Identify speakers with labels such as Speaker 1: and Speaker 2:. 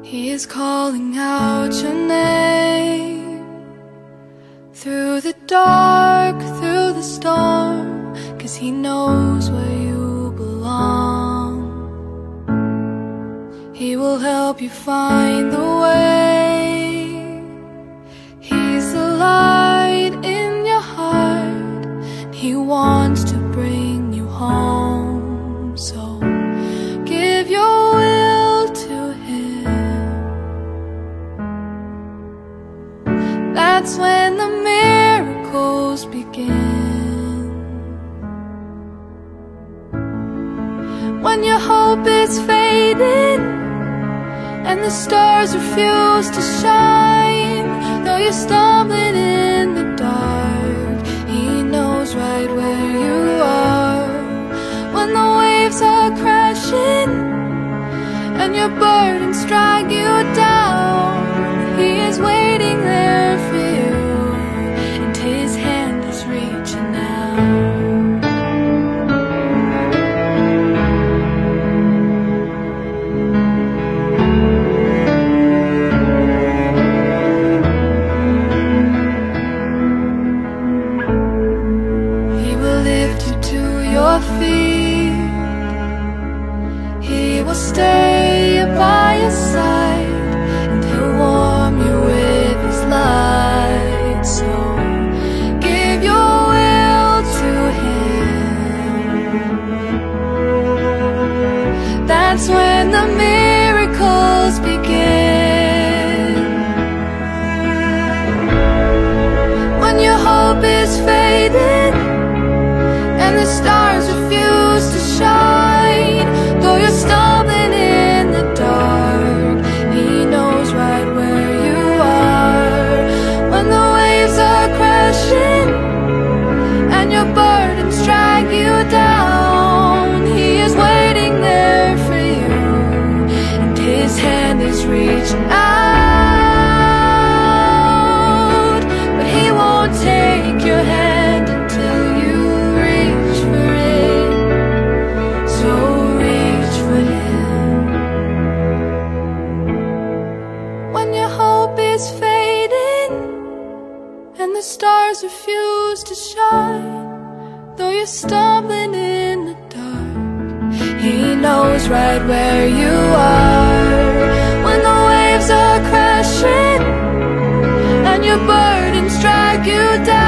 Speaker 1: He is calling out your name through the dark, through the storm, 'cause he knows where you belong. He will help you find the way. He's the light in your heart. He wants to bring you home. So give your will to him. That's when the miracles begin. When your hope is fading and the stars refuse to shine, though you're stumbling in the dark, he knows right where you are. When the waves are crashing and your burdens drag you down, he is waiting there for you, and his hand is reaching out. Feet. He will stay by your side, and he'll warm you with his light. So give your will to him. That's when the miracles begin. When your hope is fading and the stars refuse to shine, though you're stumbling in the dark, he knows right where you are. When the waves are crashing and your burdens drag you down, he is waiting there for you, and his hand is reaching out. But he won't take your hand until you stars refuse to shine, though you're stumbling in the dark, he knows right where you are. When the waves are crashing and your burdens drag you down,